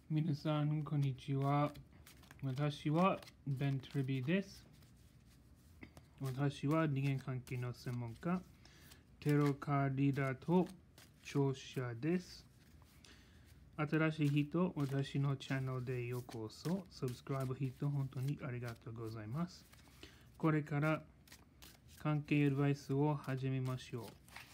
皆さん、こんにちは。私はベン・トリビーです。私は人間関係の専門家、テロカーリーダーと聴者です。新しい人、私のチャンネルでようこそ。サブスクライブ人、本当にありがとうございます。これから関係アドバイスを始めましょう。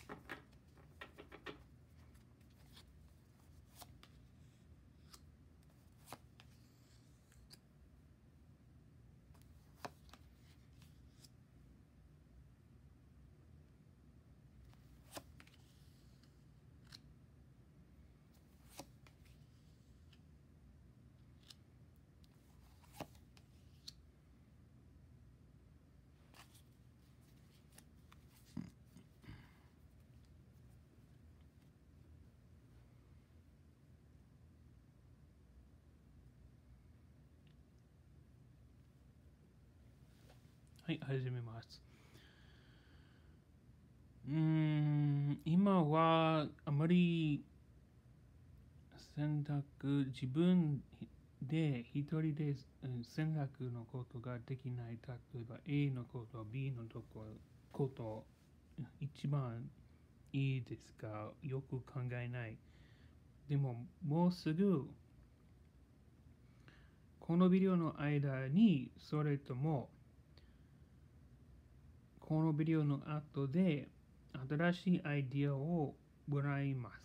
はい、始めます。今はあまり自分で一人で選択のことができない。例えば A のこと、B のこと、一番いいですか？よく考えない。でも、もうすぐ、このビデオの間に、それとも、このビデオの後で、新しいアイディアをもらいます。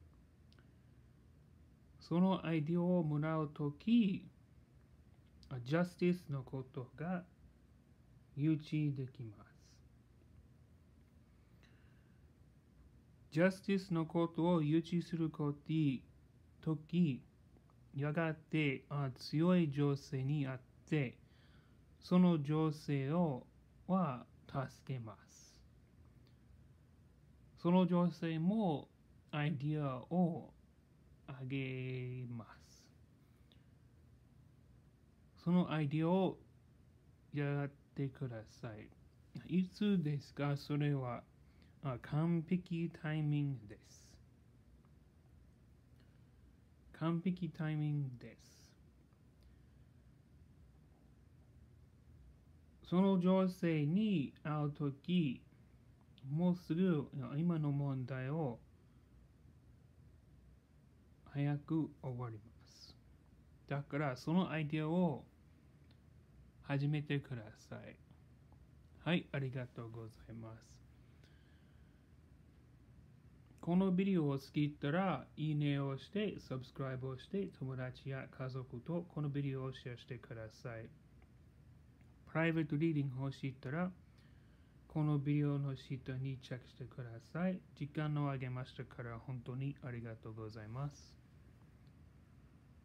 そのアイディアをもらうとき、ジャスティスのことが誘致できます。ジャスティスのことを誘致するとき、やがて強い女性にあって、その女性は助けます。その女性もアイディアをあげます。そのアイディアをやってください。いつですか？それは完璧タイミングです。完璧タイミングです。その女性に会うとき、もうすぐ今の問題を早く終わります。だからそのアイデアを始めてください。はい、ありがとうございます。このビデオを好きだったら、いいねをして、サブスクライブをして、友達や家族とこのビデオをシェアしてください。プライベートリーディング欲しいったら、このビデオの下にチェックしてください。時間をあげましたから本当にありがとうございます。